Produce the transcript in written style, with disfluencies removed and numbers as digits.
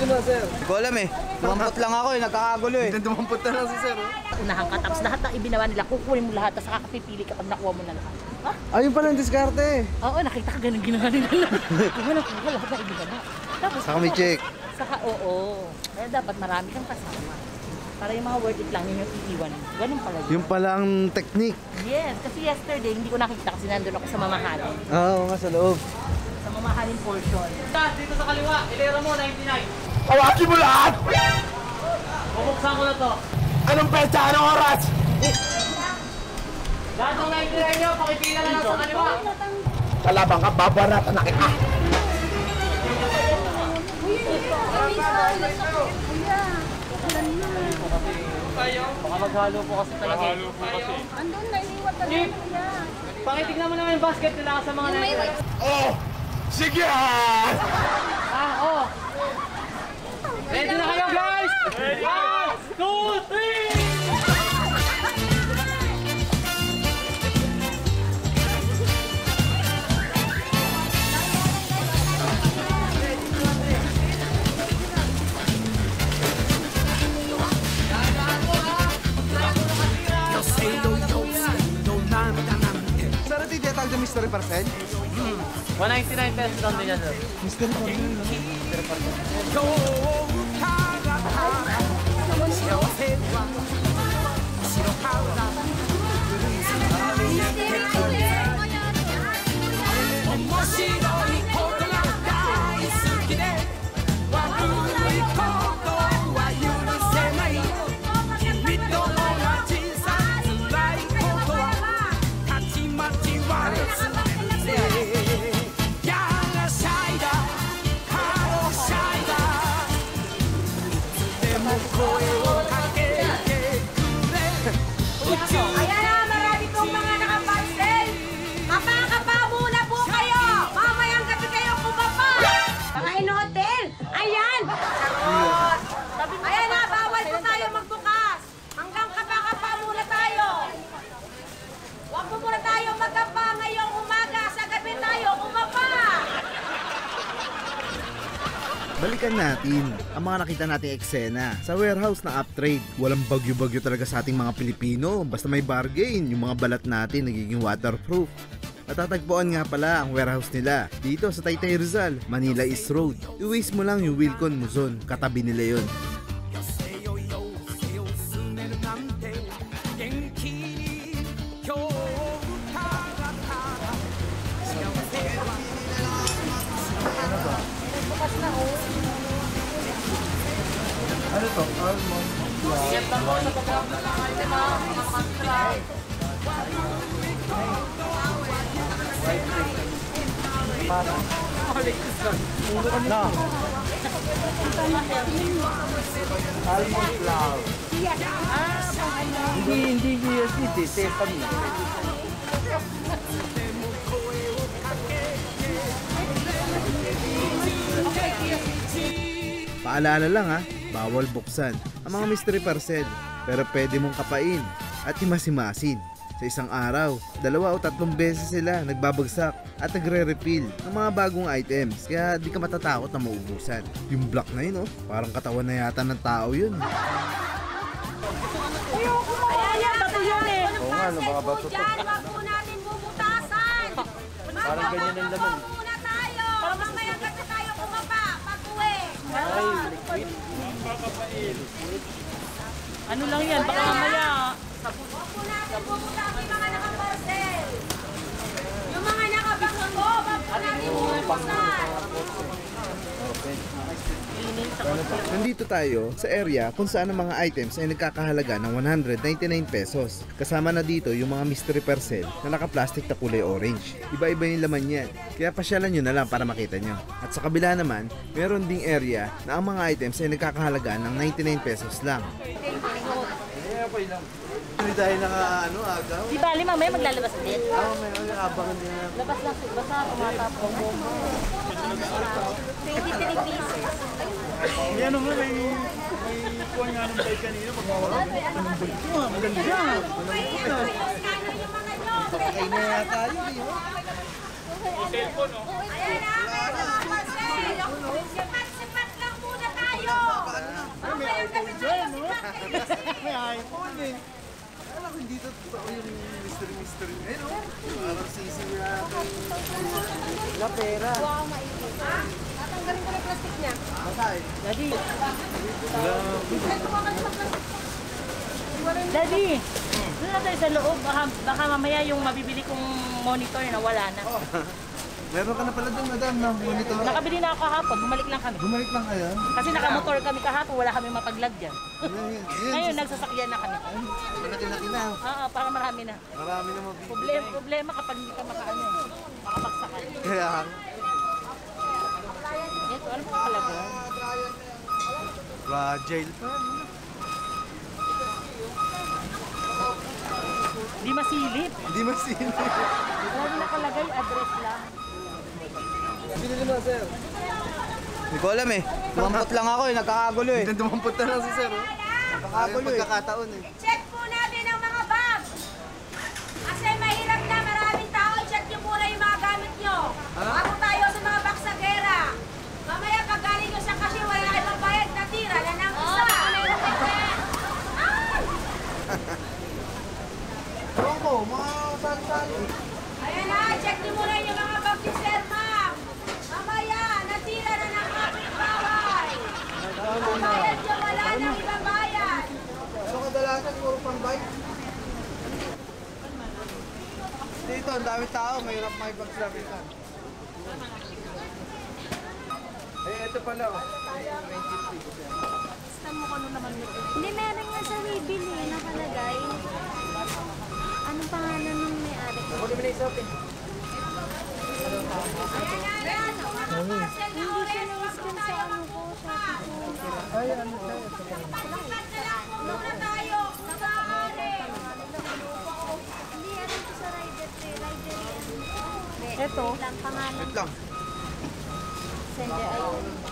yun na, sir? Hindi ko alam eh. Dumampot lang ako eh, nagkakagulo eh. Dumampot na lang si sir. Unahan ka, tapos lahat ng ibinawa nila, kukunin mo lahat, tapos kakapipili ka pag nakuha mo na lahat. Ha? Ayun pala ang diskarte. Oo, nakita ka ganun ginawa nila. Kuha na kuha lahat ng ibinawa. Tapos, Saka may check. Saka, oo. Kaya dapat marami kang kasama. Para yung mga worth it lang yun yung iiwan. Ganun pala yun. Yung pala ang technique. Yes, kasi yesterday, hindi ko nakita kasi nandun ako sa mamahalin. Oo nga, sa loob. Sa mamahalin portion. Dito sa kaliwa, ilera mo, 99. Hawakin mo lahat! Bubuksan ko na to. Anong petsa? Anong oras? Lahat ng 99 nyo, pakipila na lang sa kaliwa. Kalabang ka, babaratan na kita. Baka maghalo po kasi talaga. Maghalo po kasi. Andun na, iniwan ka lang niya. Pakitignan mo naman yung basket nila sa mga 99. Oh! Sige! Oh. Ready na kayo, guys? Ready! 1, 2, 3! Saan natin tinatawag na mystery parcel? 199 pesos lang din yan, sir. Mystery parcel. Ayan na, marami pong mga nakapansel. Kapakapa muna po kayo. Mamayang gabi kayo kumapa. Mga in-hotel. Ayan. Sarot. Ayan na, bawal po tayo magbukas. Hanggang kapakapa muna tayo. Huwag po muna tayo magkapa ngayong umaga. Sa gabi tayo kumapa. Balikan natin ang mga nakita nating eksena sa warehouse na Uptrade. Walang bagyo-bagyo talaga sa ating mga Pilipino. Basta may bargain, yung mga balat natin nagiging waterproof. Matatagpuan nga pala ang warehouse nila dito sa Taytay Rizal, Manila East Road. I-waste mo lang yung Wilcon Luzon, katabi nila yun. Ano to? Almond. Ingat lang po sa pag-grab na lang item ha, mga makasitry. Na. Almond flour. Hindi GST, Stefan na. Paalala lang ha, bawal buksan ang mga mystery parcel, pero pwede mong kapain at himasimasin. Sa isang araw, 2 o 3 beses sila nagbabagsak at nagre-refill ng mga bagong items, kaya di ka matatakot na maubusan. Yung block na yun parang katawan na yata ng tao yun. Ayan, bato yun eh. Oo nga, ano mga bato to? Diyan, wag po natin bubutasan. Parang ganyan ang laman. Magpapapapapap muna tayo. Mamayang gabi tayo kumapa. Pag-uwi. Ano lang yan, baka mamaya. Huwag po natin bubutasin mga nakaparcel. Yung mga nakabangko, wag po natin bubutasan. Nandito tayo sa area kung saan ang mga items ay nagkakahalaga ng 199 pesos. Kasama na dito yung mga mystery parcel na naka-plastic na kulay orange. Iba-iba yung laman yan, kaya pasyalan nyo na lang para makita nyo. At sa kabila naman, meron ding area na ang mga items ay nagkakahalaga ng 99 pesos lang. Hindi tayo agaw. Di bali, mamaya maglalabas din. Oo, may abangan din na. Labas lang, basta tumatapong mo. 23 pieces. Yan naman, may kuha nga ng bike kanina. Magmawala. Anong bike mo? Maganda. Pakay na yata yun. Ayan na, mga nakaparcel. Sipat-sipat lang muna tayo. Mamayang gabi tayo, si Frankie. May iPhone eh. Alam ko, hindi totoo yung mystery. Eh, no? Parang sisig natin. La pera. Tatanggalin ko na yung plastic niya. Matay. Daddy, Ito ka kayo sa plastic. Daddy, doon na tayo sa loob. Baka mamaya yung mabibili kong monitor na wala na. Meron ka na pala doon, madam, na monitor. Nakabili na ako kahapon, bumalik lang kami. Bumalik lang kayo. Kasi nakamotor kami kahapon, wala kami mapaglagyan. Yun. Ngayon, nagsasakyan na kami. Malaki-laki na. Oo, para marami na. Marami na mabibili. Problema kapag hindi ka makaano eh. Makapagsakan. Kaya, Ito, ano pa talaga? fragile pa. Di masilip. Hindi masinip. Lagi nakalagay, address lang. Binili mo, sir. Hindi ko alam eh. Dumampot lang ako eh. Nagkakagulo eh. Hindi dumampot na lang si sir. Oh. Nagkakagulo eh. Pagkakataon eh. I-check po natin ang mga bag. Kasi mahirap na maraming tao. I-check nyo muna yung mga gamit nyo. Bago tayo sa mga baksagera. Mamaya pag galing nyo sa kasi wala na ibang bayad, natira na ng isa. Ay! Ewan ko, mga sali-sali. Ayan na, check nyo muna yung mga bag ni Sir Ma'am. Mamaya, natira na ng kapit-bahay. Bayad nyo, wala nang ibang bayad. Ano kadalasan, puro pang bike? Dito, ang dami tao. Mahirap makipagsabitan. Eh, ito pala oh. Hindi, meron nga sa Wibili nakalagay. Anong pangalan ng may-ari? Ayan, ayan, mga parcel na orange, wag na tayo magbukas. Lakad na lang po muna tayo. Nakakari. Hindi, ano to sa rider tree? Rider yan. Ito. Lang pangalan. Wait lang. Sender, ayun.